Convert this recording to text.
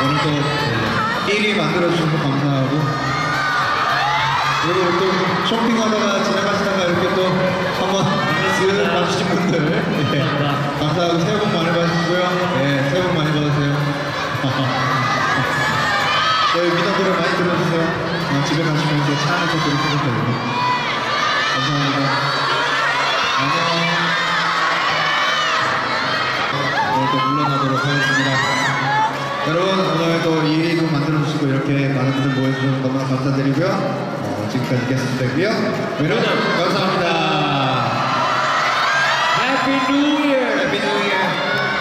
오늘 또 1위 만들어주셔서 감사하고, 그리고 또 쇼핑하다가 지나가시다가 이렇게 또 한번 쓱 봐주신 분들, 네. 감사하고 새해 복 많이 받으시고요. 네, 새해 복 많이 받으세요. 저희 민호 노래 많이 들어주세요. 집에 가시면서 차 안에서 들으셔도 되고. 감사합니다. 안녕. 오늘 또 물러나도록 하겠습니다. 여러분, 오늘 또 1위도 만들어주시고 이렇게 많은 분들 모여주셔서 너무나 감사드리고요. 지금까지 게스트였고요. 여러분, 감사합니다. Happy New Year! Happy New Year!